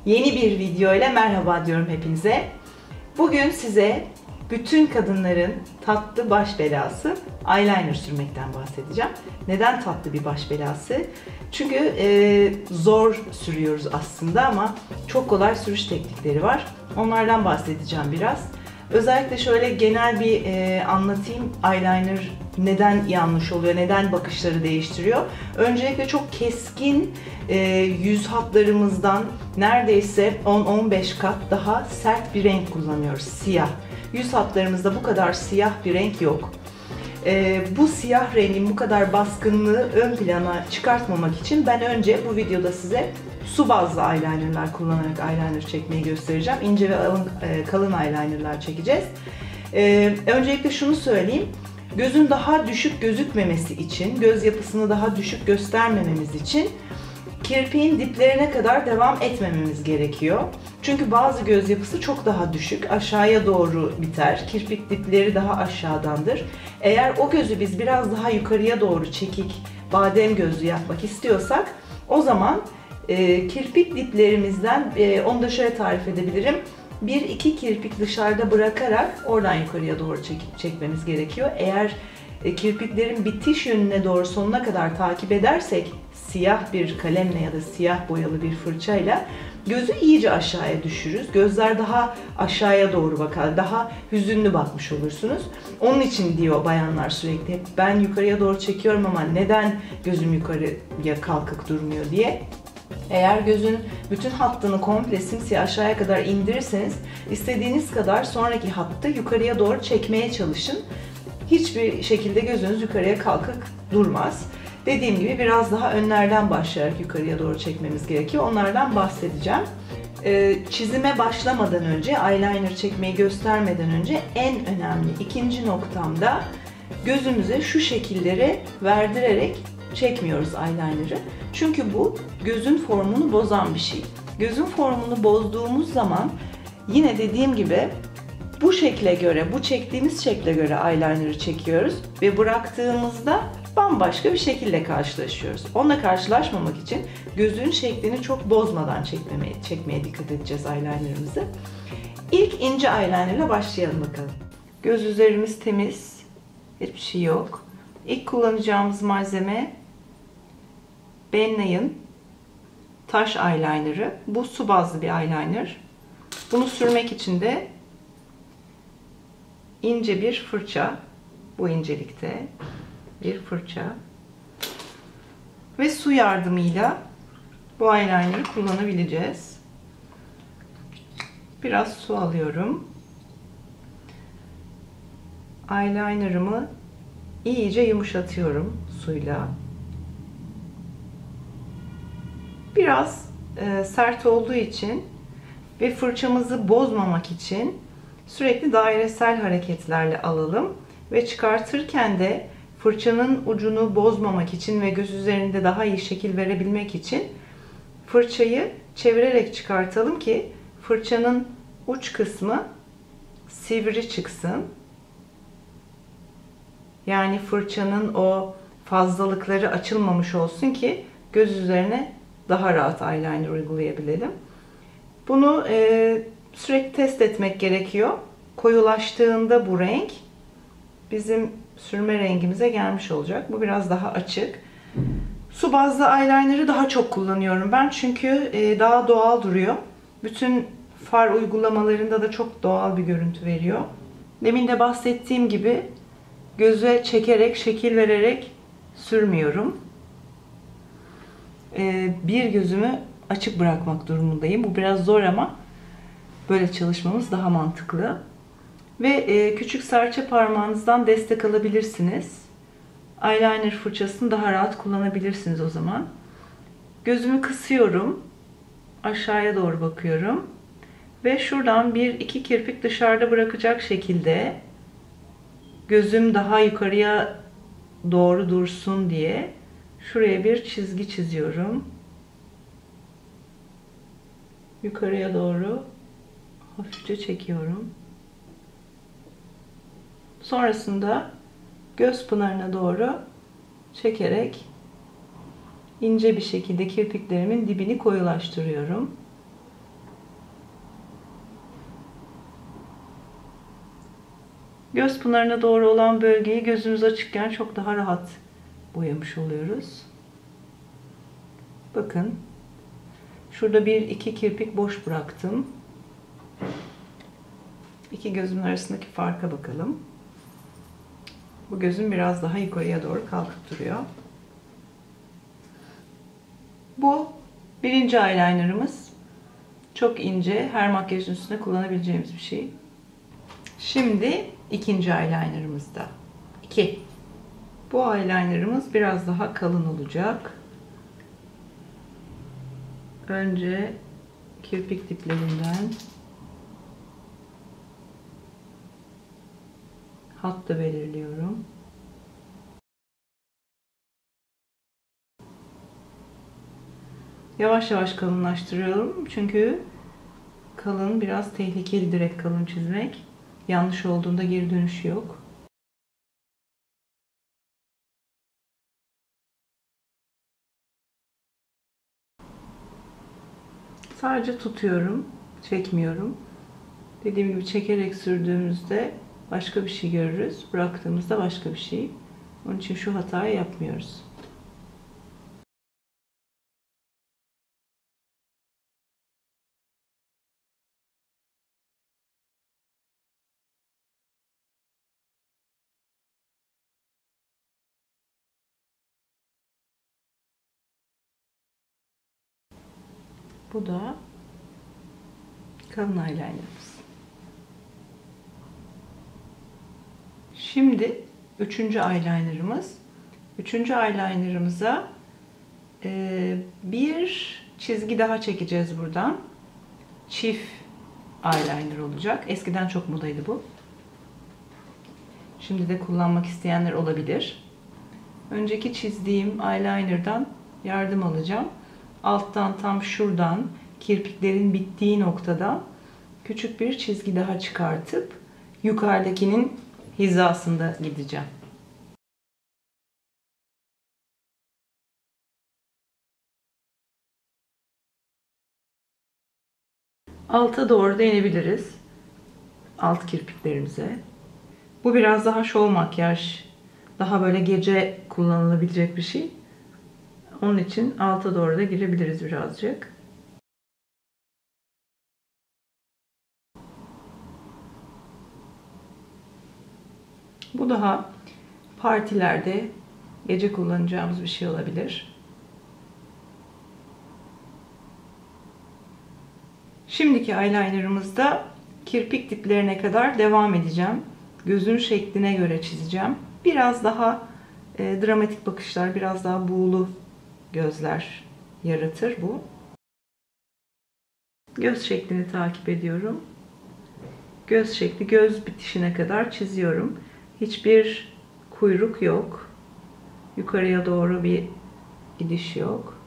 Yeni bir video ile merhaba diyorum hepinize. Bugün size bütün kadınların tatlı baş belası eyeliner sürmekten bahsedeceğim. Neden tatlı bir baş belası? Çünkü zor sürüyoruz aslında ama çok kolay sürüş teknikleri var. Onlardan bahsedeceğim biraz. Özellikle şöyle genel bir anlatayım. Eyeliner neden yanlış oluyor, neden bakışları değiştiriyor. Öncelikle çok keskin yüz hatlarımızdan neredeyse 10-15 kat daha sert bir renk kullanıyoruz. Siyah. Yüz hatlarımızda bu kadar siyah bir renk yok. Bu siyah rengin bu kadar baskınlığı ön plana çıkartmamak için ben önce bu videoda size su bazlı eyelinerlar kullanarak eyeliner çekmeyi göstereceğim. İnce ve kalın eyelinerlar çekeceğiz. Öncelikle şunu söyleyeyim. Gözün daha düşük gözükmemesi için, göz yapısını daha düşük göstermememiz için kirpiğin diplerine kadar devam etmememiz gerekiyor. Çünkü bazı göz yapısı çok daha düşük, aşağıya doğru biter. Kirpik dipleri daha aşağıdandır. Eğer o gözü biz biraz daha yukarıya doğru çekik, badem gözlü yapmak istiyorsak o zaman kirpik diplerimizden, onu da şöyle tarif edebilirim. 1-2 kirpik dışarıda bırakarak oradan yukarıya doğru çekmemiz gerekiyor. Eğer kirpiklerin bitiş yönüne doğru sonuna kadar takip edersek siyah bir kalemle ya da siyah boyalı bir fırçayla gözü iyice aşağıya düşürürüz. Gözler daha aşağıya doğru bakar, daha hüzünlü bakmış olursunuz. Onun için diyor bayanlar sürekli hep ben yukarıya doğru çekiyorum ama neden gözüm yukarıya kalkık durmuyor diye. Eğer gözün bütün hattını komple simsiyah aşağıya kadar indirirseniz istediğiniz kadar sonraki hattı yukarıya doğru çekmeye çalışın. Hiçbir şekilde gözünüz yukarıya kalkık durmaz. Dediğim gibi biraz daha önlerden başlayarak yukarıya doğru çekmemiz gerekiyor. Onlardan bahsedeceğim. Çizime başlamadan önce, eyeliner çekmeyi göstermeden önce en önemli ikinci noktamda gözümüze şu şekilleri verdirerek çekmiyoruz eyeliner'ı. Çünkü bu gözün formunu bozan bir şey. Gözün formunu bozduğumuz zaman yine dediğim gibi bu şekle göre, bu çektiğimiz şekle göre eyeliner'ı çekiyoruz ve bıraktığımızda bambaşka bir şekilde karşılaşıyoruz. Onunla karşılaşmamak için gözün şeklini çok bozmadan çekmeye dikkat edeceğiz eyeliner'ımızı. İlk ince eyeliner ile başlayalım bakalım. Göz üzerimiz temiz, hiçbir şey yok. İlk kullanacağımız malzeme Ben Nye'ın taş eyeliner'ı. Bu su bazlı bir eyeliner. Bunu sürmek için de ince bir fırça, bu incelikte bir fırça ve su yardımıyla bu eyeliner'ı kullanabileceğiz. Biraz su alıyorum. Eyeliner'ımı iyice yumuşatıyorum suyla. Biraz sert olduğu için ve fırçamızı bozmamak için sürekli dairesel hareketlerle alalım ve çıkartırken de fırçanın ucunu bozmamak için ve göz üzerinde daha iyi şekil verebilmek için fırçayı çevirerek çıkartalım ki fırçanın uç kısmı sivri çıksın. Yani fırçanın o fazlalıkları açılmamış olsun ki göz üzerine daha rahat eyeliner uygulayabilelim. Bunu sürekli test etmek gerekiyor. Koyulaştığında bu renk bizim sürme rengimize gelmiş olacak. Bu biraz daha açık. Su bazlı eyeliner'ı daha çok kullanıyorum ben çünkü daha doğal duruyor. Bütün far uygulamalarında da çok doğal bir görüntü veriyor. Demin de bahsettiğim gibi göze çekerek, şekil vererek sürmüyorum. Bir gözümü açık bırakmak durumundayım. Bu biraz zor ama böyle çalışmamız daha mantıklı. Ve küçük serçe parmağınızdan destek alabilirsiniz. Eyeliner fırçasını daha rahat kullanabilirsiniz o zaman. Gözümü kısıyorum. Aşağıya doğru bakıyorum. Ve şuradan 1-2 kirpik dışarıda bırakacak şekilde gözüm daha yukarıya doğru dursun diye şuraya bir çizgi çiziyorum. Yukarıya doğru hafifçe çekiyorum. Sonrasında göz pınarına doğru çekerek ince bir şekilde kirpiklerimin dibini koyulaştırıyorum. Göz pınarına doğru olan bölgeyi gözümüz açıkken çok daha rahat boyamış oluyoruz. Bakın. Şurada bir iki kirpik boş bıraktım. İki gözümün arasındaki farka bakalım. Bu gözüm biraz daha yukarıya doğru kalkıp duruyor. Bu birinci eyelinerımız. Çok ince, her makyajın üstüne kullanabileceğimiz bir şey. Şimdi ikinci eyelinerımızda. 2. Bu eyelinerımız biraz daha kalın olacak. Önce kirpik diplerinden hattı belirliyorum. Yavaş yavaş kalınlaştırıyorum. Çünkü kalın biraz tehlikeli, direkt kalın çizmek. Yanlış olduğunda geri dönüşü yok. Sadece tutuyorum, çekmiyorum. Dediğim gibi çekerek sürdüğümüzde başka bir şey görürüz. Bıraktığımızda başka bir şey. Onun için şu hatayı yapmıyoruz. Bu da kalın eyelinerımız. Şimdi üçüncü eyelinerımız. Üçüncü eyelinerımıza bir çizgi daha çekeceğiz buradan. Çift eyeliner olacak. Eskiden çok modaydı bu. Şimdi de kullanmak isteyenler olabilir. Önceki çizdiğim eyeliner'dan yardım alacağım. Alttan tam şuradan kirpiklerin bittiği noktadan küçük bir çizgi daha çıkartıp yukarıdakinin hizasında gideceğim. Alta doğru da inebiliriz. Alt kirpiklerimize. Bu biraz daha şov makyaj. Daha böyle gece kullanılabilecek bir şey. Onun için alta doğru da girebiliriz birazcık. Bu daha partilerde gece kullanacağımız bir şey olabilir. Şimdiki eyelinerımızda kirpik diplerine kadar devam edeceğim. Gözün şekline göre çizeceğim. Biraz daha dramatik bakışlar, biraz daha buğulu gözler yaratır bu. Göz şeklini takip ediyorum. Göz şekli göz bitişine kadar çiziyorum. Hiçbir kuyruk yok. Yukarıya doğru bir gidiş yok.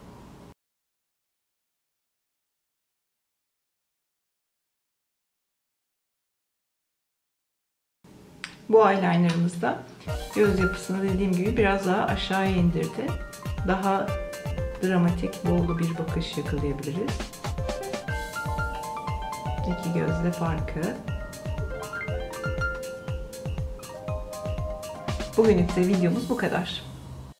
Bu eyelinerımız da göz yapısını dediğim gibi biraz daha aşağıya indirdi. Daha dramatik, bollu bir bakış yakalayabiliriz. İki gözle farkı. Bugünlük de videomuz bu kadar.